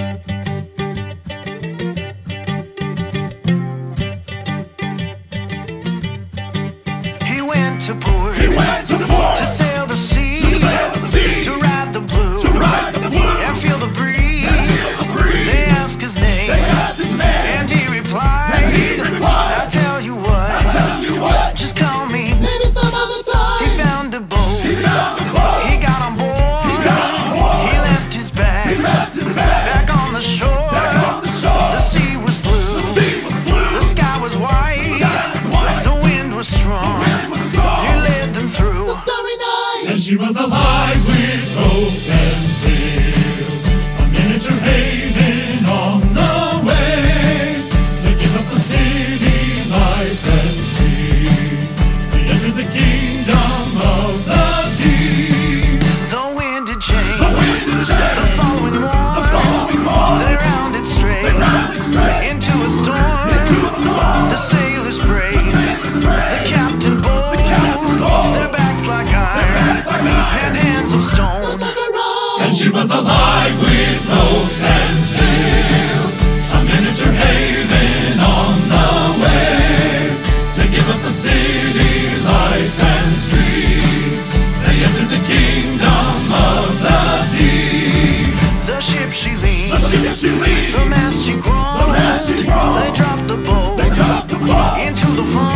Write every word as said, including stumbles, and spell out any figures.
He went to port, He went to port to sail the sea, to sail the sea, to ride the blue, to ride the blue, and feel the breeze. and feel the breeze. They asked his name, They asked his name, and he replied, and he replied, I tell you what, I tell you what, just call me. maybe some other time. He found a boat, He found a boat, he got on board, he got on board, he left his bags, he left his bags, back on the shore. back on the shore. The sea was blue, The sea was blue, the sky was white, the sky was white, the wind was strong, the wind was strong. he led them through The starry night, And she was alive with ropes and sails, a miniature haven on the waves, to give up the city lights and streets. They entered the kingdom of the deep. The wind had changed, the wind had changed. the following morn, The following morn, they rounded straight, they rounded straight into a storm, into a storm. the sailors brave, sailors the brave, captain bold, the captain bold, their backs like iron, backs like iron, and hands of stone. And she was alive with ropes and sails, a miniature haven on the waves, to give up the city lights and streets. They entered the kingdom of the deep. The ship she leaned, The ship she leaned, the mast she groaned, the mast she groaned. they dropped the boat They dropped the boat into the fun.